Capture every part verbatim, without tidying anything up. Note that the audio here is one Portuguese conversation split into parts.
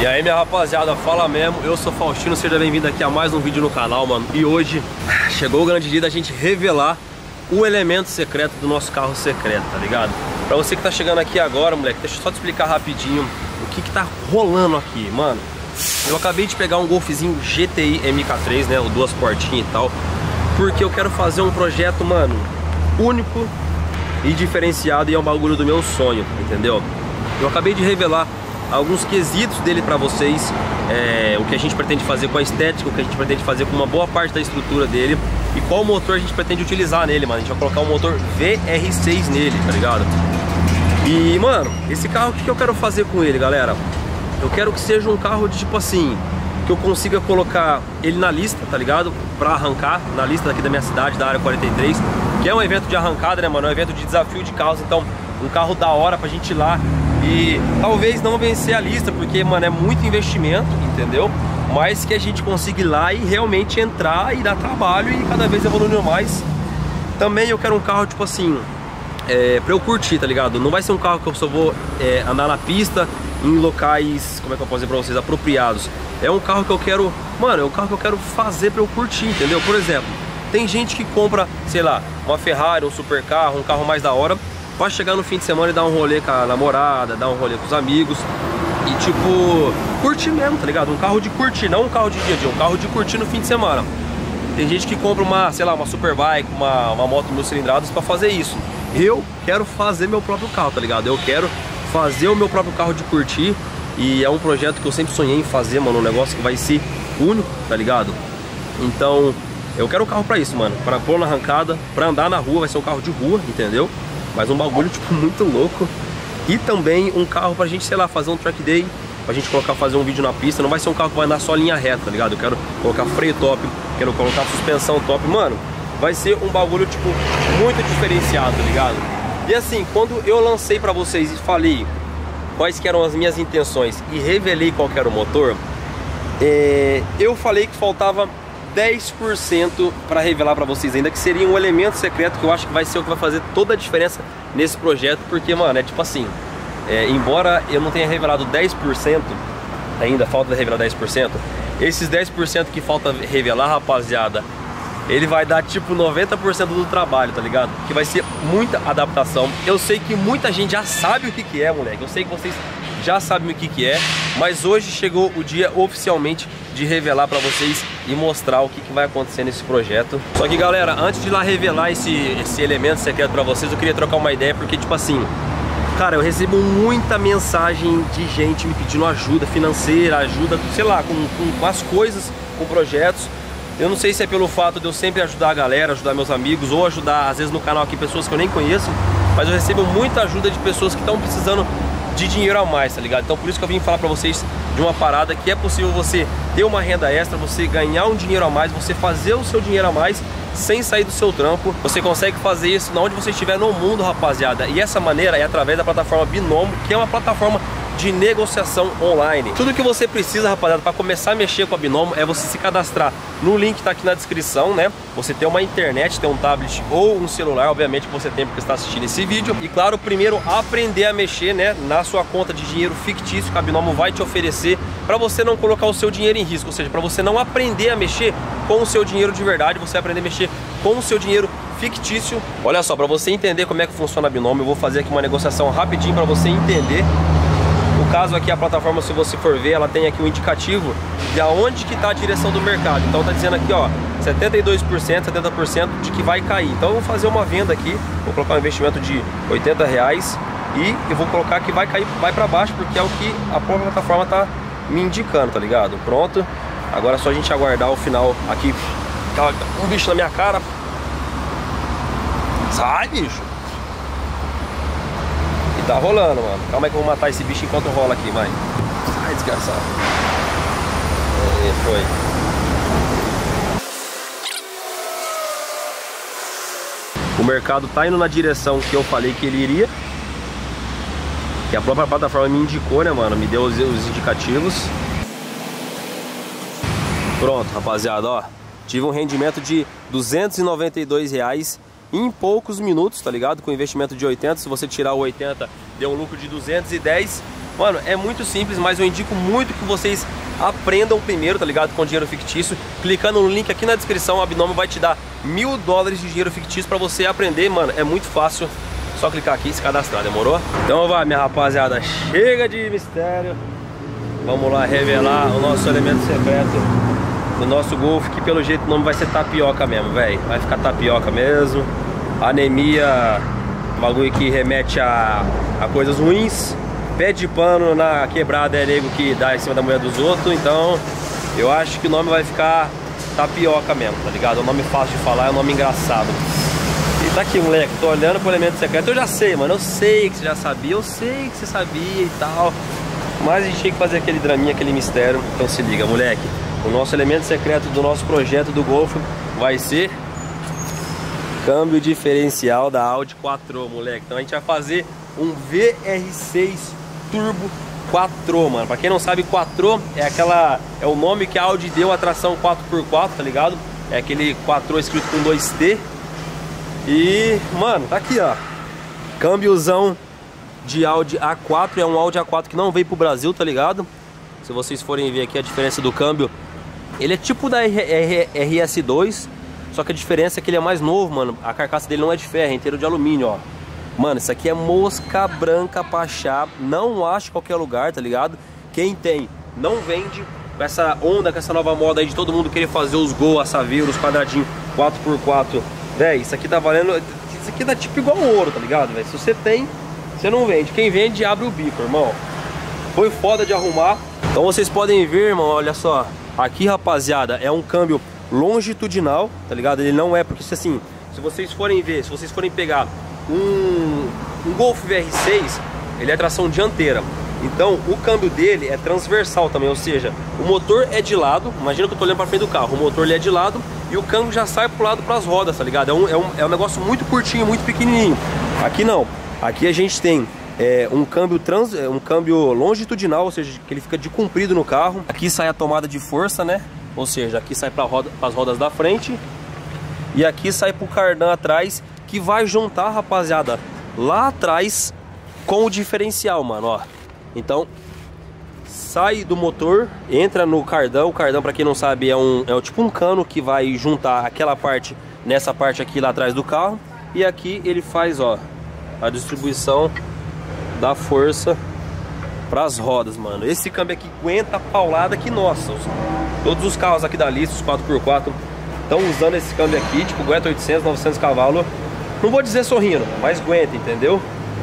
E aí, minha rapaziada, fala mesmo, eu sou Faustino, seja bem-vindo aqui a mais um vídeo no canal, mano. E hoje chegou o grande dia da gente revelar o elemento secreto do nosso carro secreto, tá ligado? Pra você que tá chegando aqui agora, moleque, deixa eu só te explicar rapidinho o que que tá rolando aqui, mano. Eu acabei de pegar um Golfzinho G T I M K três, né, o duas portinhas e tal, porque eu quero fazer um projeto, mano, único e diferenciado, e é um bagulho do meu sonho, entendeu? Eu acabei de revelar alguns quesitos dele pra vocês, é, o que a gente pretende fazer com a estética, o que a gente pretende fazer com uma boa parte da estrutura dele e qual motor a gente pretende utilizar nele, mano. A gente vai colocar um motor V R seis nele, tá ligado? E, mano, esse carro, o que eu quero fazer com ele, galera? Eu quero que seja um carro de tipo assim, que eu consiga colocar ele na lista, tá ligado? Pra arrancar, na lista daqui da minha cidade, da área quarenta e três, que é um evento de arrancada, né, mano? É um evento de desafio de carros, então um carro da hora pra gente ir lá e talvez não vencer a lista, porque, mano, é muito investimento, entendeu? Mas que a gente consiga ir lá e realmente entrar e dar trabalho e cada vez evoluindo mais. Também eu quero um carro, tipo assim, é, pra eu curtir, tá ligado? Não vai ser um carro que eu só vou é, andar na pista em locais, como é que eu posso dizer pra vocês, apropriados. É um carro que eu quero, mano, é um carro que eu quero fazer pra eu curtir, entendeu? Por exemplo, tem gente que compra, sei lá, uma Ferrari, um super carro, um carro mais da hora, pra chegar no fim de semana e dar um rolê com a namorada, dar um rolê com os amigos e, tipo, curtir mesmo, tá ligado? Um carro de curtir, não um carro de dia a dia, um carro de curtir no fim de semana. Tem gente que compra uma, sei lá, uma Superbike, uma, uma moto mil cilindradas pra fazer isso. Eu quero fazer meu próprio carro, tá ligado? Eu quero fazer o meu próprio carro de curtir e é um projeto que eu sempre sonhei em fazer, mano, um negócio que vai ser único, tá ligado? Então, eu quero um carro pra isso, mano, pra pôr na arrancada, pra andar na rua, vai ser um carro de rua, entendeu? Mas um bagulho, tipo, muito louco. E também um carro pra gente, sei lá, fazer um track day, pra gente colocar, fazer um vídeo na pista. Não vai ser um carro que vai andar só linha reta, tá ligado? Eu quero colocar freio top, quero colocar suspensão top. Mano, vai ser um bagulho, tipo, muito diferenciado, tá ligado? E assim, quando eu lancei pra vocês e falei quais que eram as minhas intenções e revelei qual que era o motor, é, eu falei que faltava dez por cento para revelar para vocês ainda, que seria um elemento secreto que eu acho que vai ser o que vai fazer toda a diferença nesse projeto, porque, mano, é tipo assim, é, embora eu não tenha revelado dez por cento ainda, falta revelar dez por cento, esses dez por cento que falta revelar, rapaziada, ele vai dar tipo noventa por cento do trabalho, tá ligado? Que vai ser muita adaptação. Eu sei que muita gente já sabe o que que é, moleque, eu sei que vocês já sabem o que que é, mas hoje chegou o dia oficialmente de revelar pra vocês e mostrar o que que vai acontecer nesse projeto. Só que, galera, antes de lá revelar esse, esse elemento secreto pra vocês, eu queria trocar uma ideia, porque, tipo assim, cara, eu recebo muita mensagem de gente me pedindo ajuda financeira, ajuda, sei lá, com, com, com as coisas, com projetos. Eu não sei se é pelo fato de eu sempre ajudar a galera, ajudar meus amigos, ou ajudar, às vezes, no canal aqui, pessoas que eu nem conheço, mas eu recebo muita ajuda de pessoas que estão precisando de dinheiro a mais, tá ligado? Então por isso que eu vim falar pra vocês de uma parada que é possível você ter uma renda extra, você ganhar um dinheiro a mais, você fazer o seu dinheiro a mais sem sair do seu trampo. Você consegue fazer isso onde você estiver no mundo, rapaziada. E essa maneira é através da plataforma Binomo, que é uma plataforma de negociação online. Tudo que você precisa, rapaziada, para começar a mexer com a Binomo é você se cadastrar no link que tá aqui na descrição, né? Você ter uma internet, ter um tablet ou um celular, obviamente que você tem porque está assistindo esse vídeo. E claro, primeiro aprender a mexer, né, na sua conta de dinheiro fictício que a Binomo vai te oferecer para você não colocar o seu dinheiro em risco, ou seja, para você não aprender a mexer com o seu dinheiro de verdade, você aprender a mexer com o seu dinheiro fictício. Olha só, para você entender como é que funciona a Binomo, eu vou fazer aqui uma negociação rapidinho para você entender. No caso aqui, a plataforma, se você for ver, ela tem aqui um indicativo de aonde que está a direção do mercado. Então tá dizendo aqui, ó, setenta e dois por cento, setenta por cento de que vai cair. Então eu vou fazer uma venda aqui, vou colocar um investimento de oitenta reais e eu vou colocar que vai cair, vai para baixo, porque é o que a própria plataforma tá me indicando, tá ligado? Pronto. Agora é só a gente aguardar o final aqui. Um bicho na minha cara. Sai, bicho. E tá rolando, mano. Calma aí que eu vou matar esse bicho enquanto rola aqui, mãe. Sai, desgraçado. E foi. O mercado tá indo na direção que eu falei que ele iria, que a própria plataforma me indicou, né, mano? Me deu os, os indicativos. Pronto, rapaziada, ó. Tive um rendimento de duzentos e noventa e dois reais em poucos minutos, tá ligado? Com investimento de oitenta, se você tirar o oitenta, deu um lucro de duzentos e dez. Mano, é muito simples, mas eu indico muito que vocês aprendam primeiro, tá ligado? Com dinheiro fictício. Clicando no link aqui na descrição, a Binomo vai te dar mil dólares de dinheiro fictício pra você aprender, mano. É muito fácil. Só clicar aqui e se cadastrar, demorou? Então vai, minha rapaziada, chega de mistério. Vamos lá revelar o nosso elemento secreto do nosso Golf, que pelo jeito o nome vai ser tapioca mesmo, velho. Vai ficar tapioca mesmo. Anemia, bagulho que remete a, a coisas ruins. Pé de pano na quebrada é nego que dá em cima da mulher dos outros. Então eu acho que o nome vai ficar tapioca mesmo, tá ligado? É um nome fácil de falar, é um nome engraçado. E tá aqui, moleque, tô olhando pro elemento secreto. Eu já sei, mano, eu sei que você já sabia. Eu sei que você sabia e tal. Mas a gente tinha que fazer aquele draminha, aquele mistério. Então se liga, moleque. O nosso elemento secreto do nosso projeto do Golf vai ser câmbio diferencial da Audi quatro, moleque. Então a gente vai fazer um V R seis Turbo quatro, mano. Pra quem não sabe, quatro é aquela, é o nome que a Audi deu à tração quatro por quatro, tá ligado? É aquele quatro escrito com dois T. E, mano, tá aqui, ó. Câmbiozão de Audi A quatro. É um Audi A quatro que não veio pro Brasil, tá ligado? Se vocês forem ver aqui a diferença do câmbio, ele é tipo da R S dois, só que a diferença é que ele é mais novo, mano. A carcaça dele não é de ferro, é inteiro de alumínio, ó. Mano, isso aqui é mosca branca pra achar. Não acha em qualquer lugar, tá ligado? Quem tem, não vende. Com essa onda, com essa nova moda aí de todo mundo querer fazer os Gol, a Saveiro, os quadradinhos quatro por quatro. Véi, isso aqui tá valendo. Isso aqui dá tipo igual ouro, tá ligado, velho? Se você tem, você não vende. Quem vende, abre o bico, irmão. Foi foda de arrumar. Então vocês podem ver, irmão, olha só. Aqui, rapaziada, é um câmbio longitudinal, tá ligado? Ele não é, porque assim, se vocês forem ver, se vocês forem pegar um, um Golf V R seis, ele é tração dianteira. Então o câmbio dele é transversal também, ou seja, o motor é de lado. Imagina que eu tô olhando pra frente do carro, o motor ele é de lado e o câmbio já sai pro lado pras rodas, tá ligado? É um, é um, é um negócio muito curtinho, muito pequenininho. Aqui não, aqui a gente tem é, um câmbio trans, um câmbio longitudinal, ou seja, que ele fica de comprido no carro. Aqui sai a tomada de força, né? Ou seja, aqui sai para roda, as rodas da frente. E aqui sai pro cardan atrás, que vai juntar, rapaziada, lá atrás com o diferencial, mano, ó. Então, sai do motor, entra no cardão. O cardão, para quem não sabe, é um é tipo um cano que vai juntar aquela parte nessa parte aqui lá atrás do carro. E aqui ele faz, ó, a distribuição da força para as rodas, mano. Esse câmbio aqui aguenta a paulada que, nossa, todos os carros aqui da lista, os quatro por quatro, estão usando esse câmbio aqui, tipo, aguenta oitocentos, novecentos cavalos. Não vou dizer sorrindo, mas aguenta, entendeu?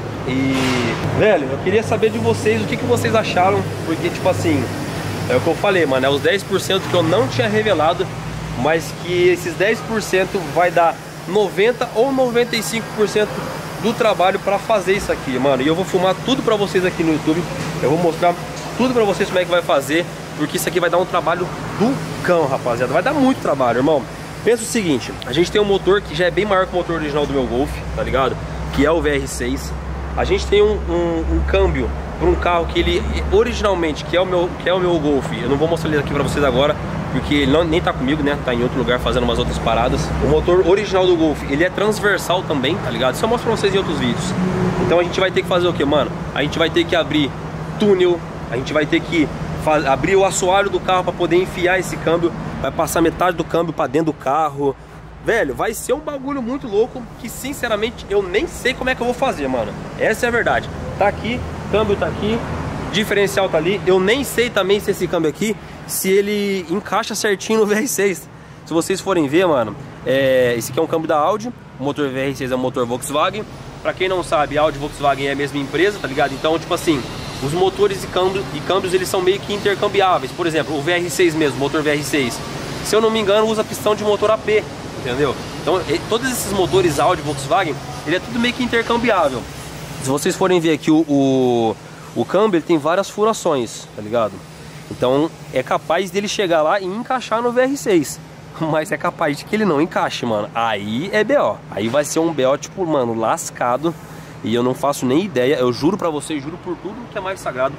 E, velho, eu queria saber de vocês o que, que vocês acharam, porque, tipo assim, é o que eu falei, mano, é os dez por cento que eu não tinha revelado, mas que esses dez por cento vai dar noventa por cento ou noventa e cinco por cento do trabalho pra fazer isso aqui, mano. E eu vou filmar tudo pra vocês aqui no YouTube. Eu vou mostrar tudo pra vocês como é que vai fazer, porque isso aqui vai dar um trabalho do cão, rapaziada. Vai dar muito trabalho, irmão. Pensa o seguinte, a gente tem um motor que já é bem maior que o motor original do meu Golf, tá ligado? Que é o V R seis. A gente tem um, um, um câmbio para um carro que ele originalmente, que é o meu, que é o meu Golf. Eu não vou mostrar ele aqui pra vocês agora, porque ele não, nem tá comigo, né? Tá em outro lugar fazendo umas outras paradas. O motor original do Golf, ele é transversal também, tá ligado? Isso eu mostro pra vocês em outros vídeos. Então a gente vai ter que fazer o que, mano? A gente vai ter que abrir túnel, a gente vai ter que abrir o assoalho do carro para poder enfiar esse câmbio. Vai passar metade do câmbio para dentro do carro. Velho, vai ser um bagulho muito louco que, sinceramente, eu nem sei como é que eu vou fazer, mano. Essa é a verdade. Tá aqui, câmbio tá aqui, diferencial tá ali. Eu nem sei também se esse câmbio aqui, se ele encaixa certinho no V R seis. Se vocês forem ver, mano, é, esse aqui é um câmbio da Audi. O motor V R seis é um motor Volkswagen. Pra quem não sabe, Audi e Volkswagen é a mesma empresa, tá ligado? Então, tipo assim, os motores e câmbios, e câmbios eles são meio que intercambiáveis. Por exemplo, o V R seis mesmo, o motor V R seis, se eu não me engano, usa pistão de motor A P, entendeu? Então, e, todos esses motores Audi e Volkswagen, ele é tudo meio que intercambiável. Se vocês forem ver aqui, o, o, o câmbio ele tem várias furações, tá ligado? Então, é capaz dele chegar lá e encaixar no V R seis. Mas é capaz de que ele não encaixe, mano. Aí é B O. Aí vai ser um B O, tipo, mano, lascado. E eu não faço nem ideia. Eu juro pra vocês, juro por tudo que é mais sagrado,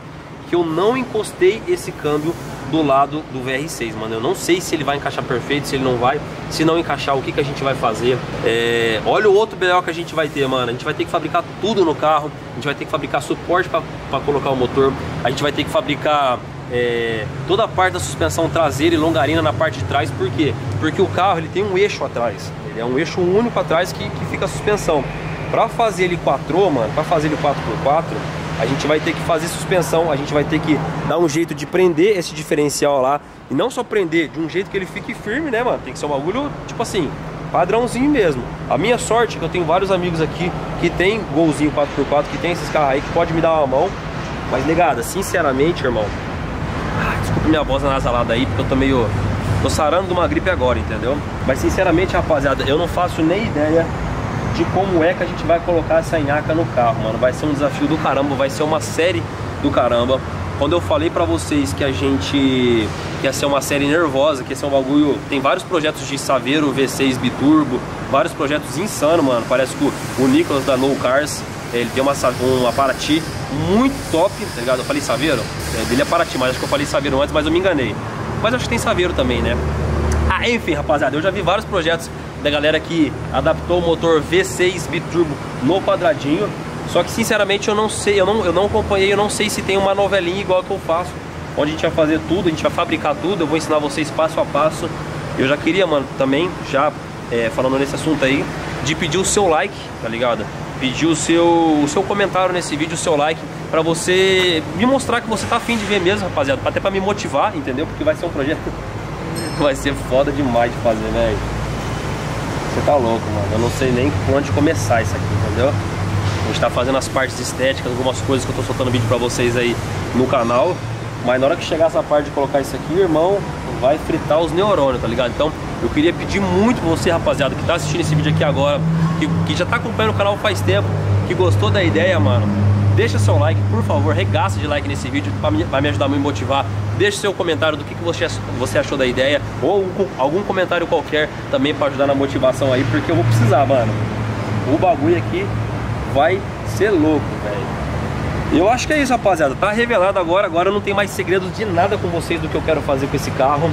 porque eu não encostei esse câmbio do lado do V R seis, mano. Eu não sei se ele vai encaixar perfeito, se ele não vai. Se não encaixar, o que, que a gente vai fazer? É... Olha o outro B O que a gente vai ter, mano. A gente vai ter que fabricar tudo no carro. A gente vai ter que fabricar suporte para colocar o motor. A gente vai ter que fabricar é... toda a parte da suspensão traseira e longarina na parte de trás. Por quê? Porque o carro ele tem um eixo atrás. Ele é um eixo único atrás que, que fica a suspensão. Para fazer ele quatro, mano, para fazer ele quatro por quatro, a gente vai ter que fazer suspensão, a gente vai ter que dar um jeito de prender esse diferencial lá. E não só prender, de um jeito que ele fique firme, né, mano? Tem que ser um bagulho, tipo assim, padrãozinho mesmo. A minha sorte é que eu tenho vários amigos aqui que tem golzinho quatro por quatro, que tem esses carros aí, que pode me dar uma mão. Mas, negada, sinceramente, irmão, ah, desculpa minha voz anasalada aí, porque eu tô meio... tô sarando de uma gripe agora, entendeu? Mas, sinceramente, rapaziada, eu não faço nem ideia de como é que a gente vai colocar essa nhaca no carro, mano. Vai ser um desafio do caramba, vai ser uma série do caramba. Quando eu falei pra vocês que a gente que ia ser uma série nervosa, que ia ser um bagulho... Tem vários projetos de Saveiro V seis biturbo, vários projetos insanos, mano. Parece que o, o Nicolas da No Cars, ele tem uma, uma Paraty muito top, tá ligado? Eu falei Saveiro? É, dele é Paraty, mas acho que eu falei Saveiro antes, mas eu me enganei. Mas acho que tem Saveiro também, né? Ah, enfim, rapaziada, eu já vi vários projetos da galera que adaptou o motor V seis biturbo no quadradinho. Só que sinceramente eu não sei, eu não, eu não acompanhei, eu não sei se tem uma novelinha igual que eu faço, onde a gente vai fazer tudo, a gente vai fabricar tudo, eu vou ensinar vocês passo a passo. Eu já queria, mano, também, já é, falando nesse assunto aí, de pedir o seu like, tá ligado? Pedir o seu, o seu comentário nesse vídeo, o seu like, pra você me mostrar que você tá afim de ver mesmo, rapaziada, até pra me motivar, entendeu? Porque vai ser um projeto que vai ser foda demais de fazer, velho. Você tá louco, mano. Eu não sei nem por onde começar isso aqui, entendeu? A gente tá fazendo as partes estéticas, algumas coisas que eu tô soltando vídeo pra vocês aí no canal. Mas na hora que chegar essa parte de colocar isso aqui, irmão, vai fritar os neurônios, tá ligado? Então, eu queria pedir muito pra você, rapaziada, que tá assistindo esse vídeo aqui agora, que, que já tá acompanhando o canal faz tempo, que gostou da ideia, mano, deixa seu like, por favor, regaça de like nesse vídeo, pra me, vai me ajudar a me motivar. Deixa seu comentário do que, que você, você achou da ideia, ou algum, algum comentário qualquer também pra ajudar na motivação aí, porque eu vou precisar, mano. O bagulho aqui vai ser louco, velho. Eu acho que é isso, rapaziada. Tá revelado agora. Agora eu não tenho mais segredos de nada com vocês do que eu quero fazer com esse carro.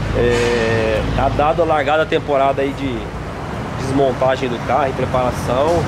É, tá dado a largada a temporada aí de desmontagem do carro, em preparação.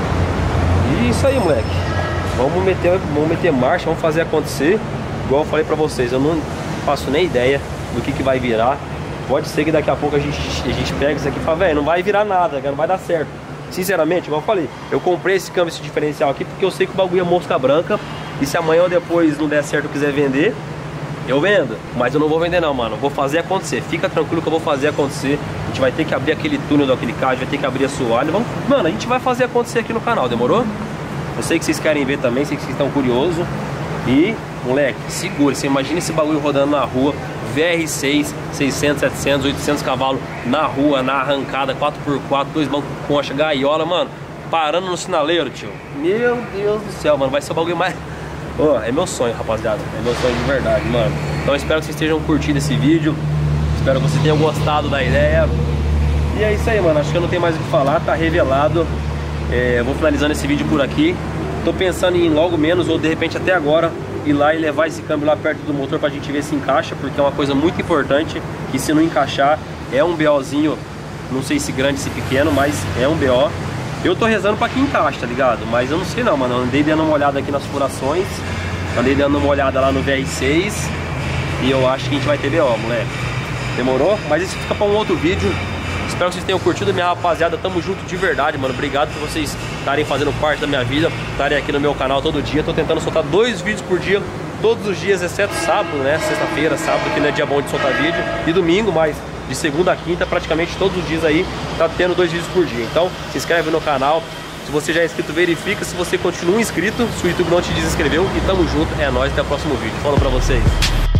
E isso aí, moleque. Vamos meter, vamos meter marcha, vamos fazer acontecer. Igual eu falei pra vocês, eu não faço nem ideia do que, que vai virar. Pode ser que daqui a pouco a gente, a gente pega isso aqui e fala, velho, não vai virar nada, não vai dar certo. Sinceramente, igual eu falei, eu comprei esse câmbio, esse diferencial aqui, porque eu sei que o bagulho é mosca branca. E se amanhã ou depois não der certo, eu quiser vender, eu vendo. Mas eu não vou vender não, mano. Vou fazer acontecer. Fica tranquilo que eu vou fazer acontecer. A gente vai ter que abrir aquele túnel daquele carro, vai ter que abrir a soalha. Vamos... Mano, a gente vai fazer acontecer aqui no canal, demorou? Eu sei que vocês querem ver também, sei que vocês estão curiosos. E, moleque, segura. Você imagina esse bagulho rodando na rua, V R seis, seiscentos, setecentos, oitocentos cavalos na rua, na arrancada, quatro por quatro, dois bancos com concha, gaiola, mano, parando no sinaleiro, tio. Meu Deus do céu, mano, vai ser o bagulho mais... Oh, é meu sonho, rapaziada, é meu sonho de verdade, mano. Então eu espero que vocês estejam curtindo esse vídeo, espero que vocês tenham gostado da ideia. E é isso aí, mano, acho que eu não tenho mais o que falar, tá revelado. É, vou finalizando esse vídeo por aqui. Tô pensando em logo menos, ou de repente até agora, ir lá e levar esse câmbio lá perto do motor pra gente ver se encaixa, porque é uma coisa muito importante, que se não encaixar é um BOzinho, não sei se grande, se pequeno, mas é um B O. Eu tô rezando pra que encaixe, tá ligado? Mas eu não sei não, mano, eu andei dando uma olhada aqui nas furações, andei dando uma olhada lá no V R seis, e eu acho que a gente vai ter B O, moleque. Demorou? Mas isso fica pra um outro vídeo. Espero que vocês tenham curtido, minha rapaziada. Tamo junto de verdade, mano. Obrigado por vocês estarem fazendo parte da minha vida, estarem aqui no meu canal todo dia. Tô tentando soltar dois vídeos por dia, todos os dias, exceto sábado, né? Sexta-feira, sábado, que não é dia bom de soltar vídeo. E domingo, mas de segunda a quinta, praticamente todos os dias aí, tá tendo dois vídeos por dia. Então, se inscreve no canal. Se você já é inscrito, verifica se você continua inscrito, se o YouTube não te desinscreveu. E tamo junto, é nóis, até o próximo vídeo. Falou pra vocês.